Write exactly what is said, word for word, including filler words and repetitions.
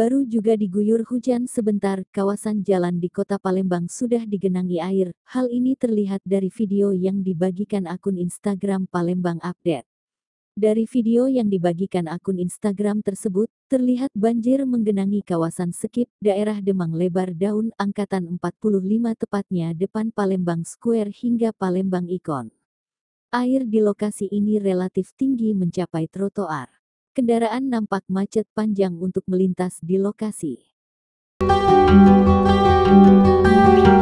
Baru juga diguyur hujan sebentar, kawasan jalan di Kota Palembang sudah digenangi air. Hal ini terlihat dari video yang dibagikan akun Instagram Palembang Update. Dari video yang dibagikan akun Instagram tersebut, terlihat banjir menggenangi kawasan Skip, daerah Demang Lebar Daun, Angkatan empat puluh lima tepatnya depan Palembang Square hingga Palembang Ikon. Air di lokasi ini relatif tinggi mencapai trotoar. Kendaraan nampak macet panjang untuk melintas di lokasi.